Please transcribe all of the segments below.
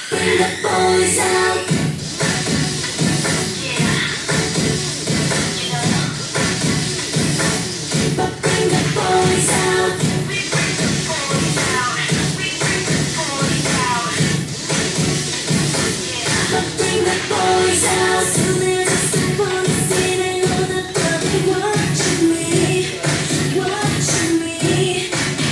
Bring the boys out. Yeah. You know. But bring the boys out. We bring the boys out. We bring the boys out. Yeah. But bring the boys out. Soon as I step on the scene, I know that they'll be watching me. Watching me.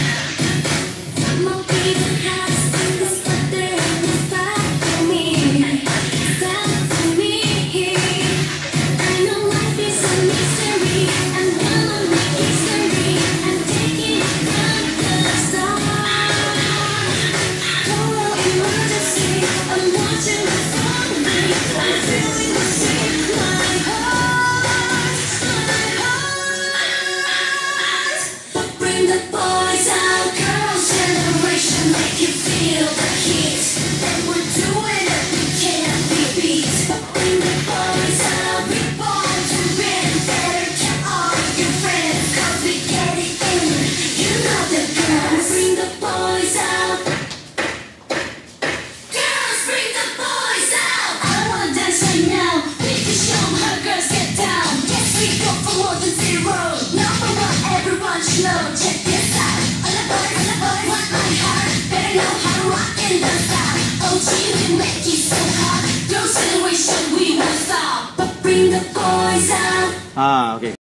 Monkey the house fingers, but there ain't no stop for me. Stop for me. I know life is a mystery. I'm gonna make history. I'm taking it from the start. Total emergency. I'm watching the from me. I'm feeling the same. My heart. But bring the boys out. Girls' generation make you feel the heat. Then we're doing it, we can't be beat. But bring the boys out. We born to win. Better get all your friends, 'cause we get it in. You know the girls. Bring the boys out. Girls, bring the boys out. I wanna dance right now. We can show 'em how girls get down. Yes, we go for more than zero. Number one, everyone should know. Check this out. All the boys want my heart. Better know how to rock in the style. OG, we make it so hard. Girls' generation, we won't stop. But bring the boys out. Ah, okay.